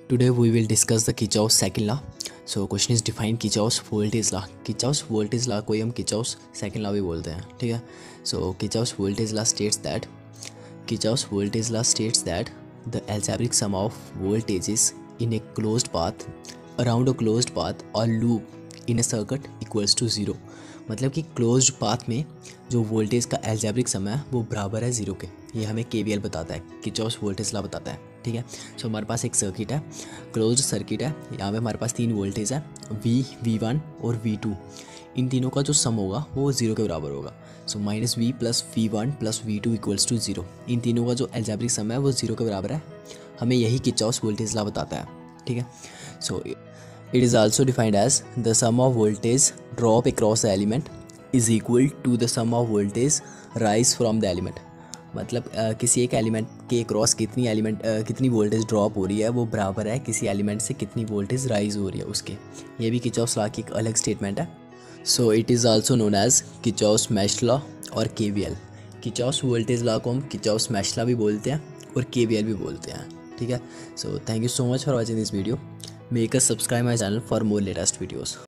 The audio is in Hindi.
Today we will discuss the Kirchhoff's second law. So question is define Kirchhoff's voltage law. Kirchhoff's voltage law को ही हम Kirchhoff's second law भी बोलते हैं, ठीक है. So Kirchhoff's voltage law states that the algebraic sum of voltages in a closed path around a closed path or loop in a circuit equals to 0. मतलब कि क्लोज्ड पाथ में जो वोल्टेज का एल्जेब्रिक सम है वो बराबर है ज़ीरो के. ये हमें केवीएल बताता है, किर्चॉफ्स वोल्टेज लॉ बताता है, ठीक है. सो हमारे पास एक सर्किट है, क्लोज्ड सर्किट है. यहाँ पे हमारे पास तीन वोल्टेज है, V1 और V2. इन तीनों का जो सम होगा वो ज़ीरो के बराबर होगा. So -V plus V1 plus V2 equals to 0. इन तीनों का जो एल्जेब्रिक सम है वो ज़ीरो के बराबर है. हमें यही किर्चॉफ्स वोल्टेज लॉ बताता है, ठीक है. सो it is also defined as the sum of voltage drop across the element is equal to the sum of voltage rise from the element. मतलब किसी एक एलिमेंट के क्रॉस कितनी वोल्टेज ड्रॉप हो रही है वो बराबर है किसी एलिमेंट से कितनी वोल्टेज राइज हो रही है उसके. ये भी किर्चॉफ्स लॉ की एक अलग स्टेटमेंट है. So it is also known as Kirchhoff's mesh law और केवीएल. किर्चॉफ्स वोल्टेज लॉ को हम किर्चॉफ्स मेश लॉ भी बोलते हैं और केवीएल भी बोलते हैं, ठीक है. So thank you so much for watching this video. Make us subscribe my channel for more latest videos.